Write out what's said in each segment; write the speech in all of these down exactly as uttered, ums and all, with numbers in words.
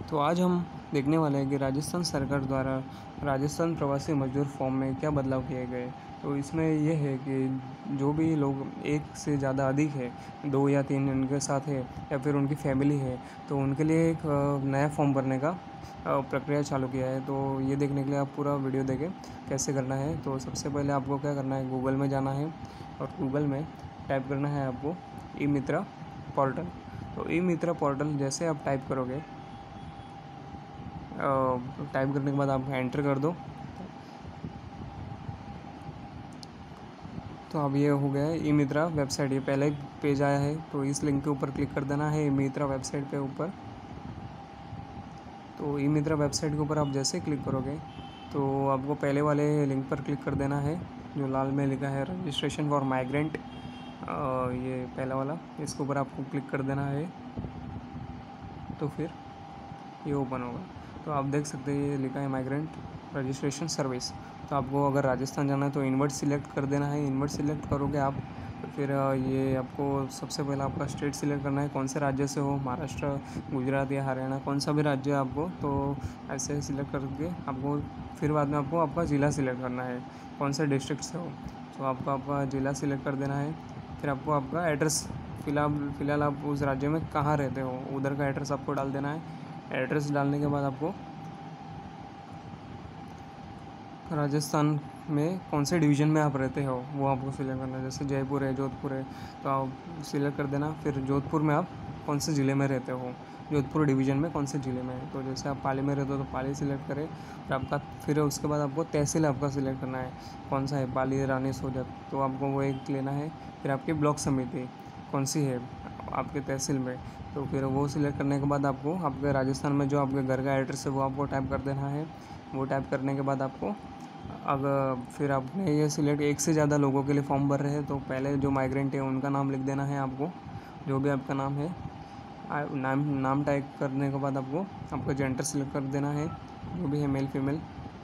तो आज हम देखने वाले हैं कि राजस्थान सरकार द्वारा राजस्थान प्रवासी मजदूर फॉर्म में क्या बदलाव किए गए। तो इसमें यह है कि जो भी लोग एक से ज़्यादा अधिक है, दो या तीन उनके साथ है या फिर उनकी फैमिली है, तो उनके लिए एक अ, नया फॉर्म भरने का अ, प्रक्रिया चालू किया है। तो ये देखने के लिए आप पूरा वीडियो देखें कैसे करना है। तो सबसे पहले आपको क्या करना है, गूगल में जाना है और गूगल में टाइप करना है आपको ई मित्रा पोर्टल। तो ई मित्रा पोर्टल जैसे आप टाइप करोगे, टाइप करने के बाद आप एंटर कर दो। तो अब ये हो गया है ई मित्रा वेबसाइट। ये पहले एक पेज आया है, तो इस लिंक के ऊपर क्लिक कर देना है ई मित्रा वेबसाइट पे ऊपर। तो ई मित्रा वेबसाइट के ऊपर आप जैसे क्लिक करोगे तो आपको पहले वाले लिंक पर क्लिक कर देना है जो लाल में लिखा है रजिस्ट्रेशन फॉर माइग्रेंट। ये पहला वाला, इसके ऊपर आपको क्लिक कर देना है। तो फिर ये ओपन होगा। तो आप देख सकते हैं ये लिखा है माइग्रेंट रजिस्ट्रेशन सर्विस। तो आपको अगर राजस्थान जाना है तो इन्वर्ट सिलेक्ट कर देना है। इन्वर्ट सिलेक्ट करोगे आप तो फिर ये आपको सबसे पहले आपका स्टेट सिलेक्ट करना है, कौन से राज्य से हो, महाराष्ट्र, गुजरात या हरियाणा, कौन सा भी राज्य है आपको। तो ऐसे सिलेक्ट करके आपको फिर बाद में आपको आपका ज़िला सिलेक्ट करना है, कौन से डिस्ट्रिक्ट से हो। तो आपको आपका ज़िला सिलेक्ट कर देना है। फिर आपको आपका एड्रेस, फिलहाल फ़िलहाल आप उस राज्य में कहाँ रहते हो उधर का एड्रेस आपको डाल देना है। एड्रेस डालने के बाद आपको राजस्थान में कौन से डिवीज़न में आप रहते हो वो आपको सिलेक्ट करना है। जैसे जयपुर है, जोधपुर है, तो आप सिलेक्ट कर देना। फिर जोधपुर में आप कौन से ज़िले में रहते हो, जोधपुर डिवीज़न में कौन से ज़िले में है। तो जैसे आप पाली में रहते हो तो पाली सिलेक्ट करें। फिर आपका फिर उसके बाद आपको तहसील आपका सिलेक्ट करना है, कौन सा है, पाली, रानी, सोजत, तो आपको वो एक लेना है। फिर आपकी ब्लॉक समिति कौन सी है आपके तहसील में, तो फिर वो सिलेक्ट करने के बाद आपको आपके राजस्थान में जो आपके घर का एड्रेस है वो आपको टाइप कर देना है। वो टाइप करने के बाद आपको अगर फिर आपने ये सिलेक्ट एक से ज़्यादा लोगों के लिए फॉर्म भर रहे हैं तो पहले जो माइग्रेंट है उनका नाम लिख देना है आपको, जो भी आपका नाम है। नाम नाम टाइप करने के बाद आपको आपका जेंडर सिलेक्ट कर देना है, जो भी है मेल फीमेल।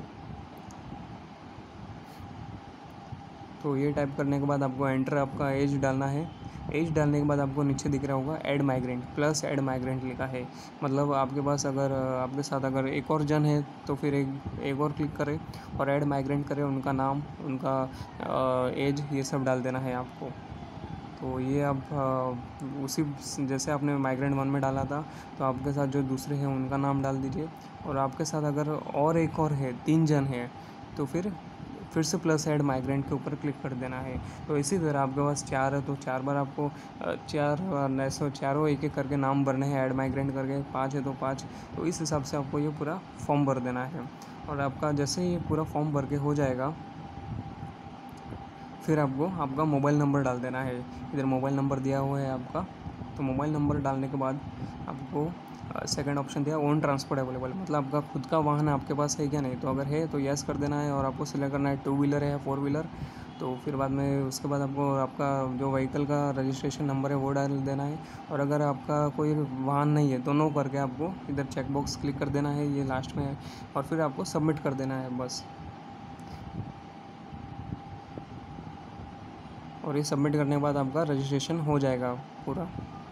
तो ये टाइप करने के बाद आपको एंटर आपका एज डालना है। एज डालने के बाद आपको नीचे दिख रहा होगा add migrant, plus add migrant लिखा है। मतलब आपके पास अगर आपके साथ अगर एक और जन है तो फिर एक एक और क्लिक करें और ऐड माइग्रेंट करें, उनका नाम, उनका एज, ये सब डाल देना है आपको। तो ये आप आ, उसी जैसे आपने माइग्रेंट वन में डाला था तो आपके साथ जो दूसरे हैं उनका नाम डाल दीजिए। और आपके साथ अगर और एक और है, तीन जन हैं, तो फिर फिर से प्लस ऐड माइग्रेंट के ऊपर क्लिक कर देना है। तो इसी तरह आपके पास चार है तो चार बार आपको चार ऐसे चारों एक एक करके नाम भरने हैं ऐड माइग्रेंट करके। पाँच है तो पाँच। तो इस हिसाब से आपको ये पूरा फॉर्म भर देना है। और आपका जैसे ही ये पूरा फॉर्म भर के हो जाएगा फिर आपको आपका मोबाइल नंबर डाल देना है। इधर मोबाइल नंबर दिया हुआ है आपका। तो मोबाइल नंबर डालने के बाद आपको सेकंड ऑप्शन दिया ओन ट्रांसपोर्ट अवेलेबल, मतलब आपका खुद का वाहन आपके पास है क्या नहीं। तो अगर है तो यस कर देना है और आपको सिलेक्ट करना है टू व्हीलर है या फोर व्हीलर। तो फिर बाद में उसके बाद आपको आपका जो व्हीकल का रजिस्ट्रेशन नंबर है वो डाल देना है। और अगर आपका कोई वाहन नहीं है तो नो करके आपको इधर चेक बॉक्स क्लिक कर देना है, ये लास्ट में है। और फिर आपको सबमिट कर देना है बस। और ये सबमिट करने के बाद आपका रजिस्ट्रेशन हो जाएगा पूरा।